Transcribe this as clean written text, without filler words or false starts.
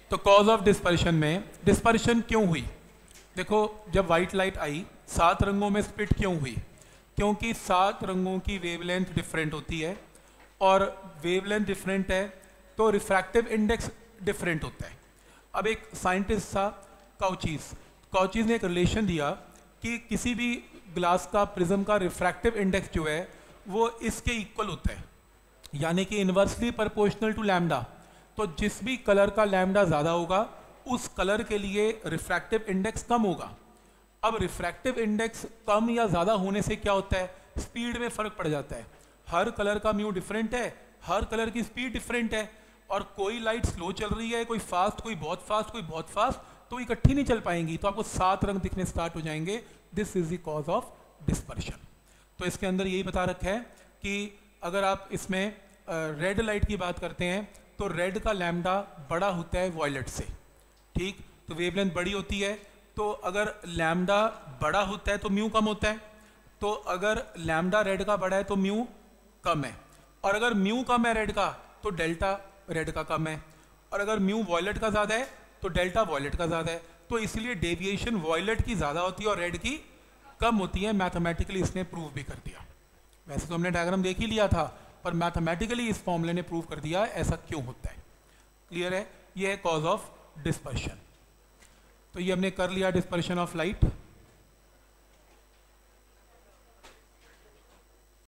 तो cause of dispersion में dispersion क्यों हुई? देखो, जब वाइट लाइट आई 7 रंगों में स्प्लिट क्यों हुई? क्योंकि 7 रंगों की वेवलेंथ डिफरेंट होती है, और वेवलेंथ डिफरेंट है तो रिफ्रैक्टिव इंडेक्स डिफरेंट होता है। अब एक साइंटिस्ट था काउचीज ने एक रिलेशन दिया कि किसी भी ग्लास का प्रिज्म का रिफ्रैक्टिव इंडेक्स जो है वो इसके इक्वल होता है, यानी कि इन्वर्सली प्रोपोर्शनल टू लैम्डा। तो जिस भी कलर का लैम्डा ज़्यादा होगा उस कलर के लिए रिफ्रैक्टिव इंडेक्स कम होगा। अब रिफ्रैक्टिव इंडेक्स कम या ज़्यादा होने से क्या होता है? स्पीड में फ़र्क पड़ जाता है। हर कलर का म्यू डिफरेंट है, हर कलर की स्पीड डिफरेंट है, और कोई लाइट स्लो चल रही है, कोई फास्ट, कोई बहुत फास्ट, कोई बहुत फास्ट, तो इकट्ठी नहीं चल पाएंगी, तो आपको 7 रंग दिखने स्टार्ट हो जाएंगे। This is the cause of dispersion. तो इसके अंदर यही बता रखा है कि अगर आप इसमें रेड लाइट की बात करते हैं तो रेड का लैम्डा बड़ा होता है वॉयलेट से, ठीक? तो वेवलेंथ बड़ी होती है, तो अगर लैम्डा बड़ा होता है तो म्यू कम होता है, तो अगर लैम्डा रेड का बड़ा है तो म्यू कम है, और अगर म्यू कम है रेड का तो डेल्टा रेड का कम है, और अगर म्यू वॉयलेट का ज़्यादा है तो डेल्टा वॉयलेट का ज़्यादा है। तो इसलिए डेविएशन वॉयलेट की ज़्यादा होती है और रेड की कम होती है। मैथमेटिकली इसने प्रूव भी कर दिया। वैसे तो हमने डायग्राम देख ही लिया था, पर मैथमेटिकली इस फॉर्मूले ने प्रूव कर दिया ऐसा क्यों होता है। क्लियर है? ये है कॉज ऑफ डिस्पर्शन। तो ये हमने कर लिया डिस्पर्शन ऑफ लाइट।